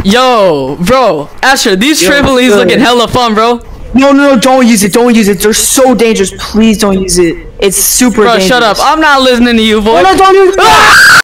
Yo, bro, Asher, these trampolines looking hella fun, bro. No, don't use it. Don't use it. They're so dangerous. Please don't use it. It's super dangerous. Bro, shut up. I'm not listening to you, boy. No, don't use it.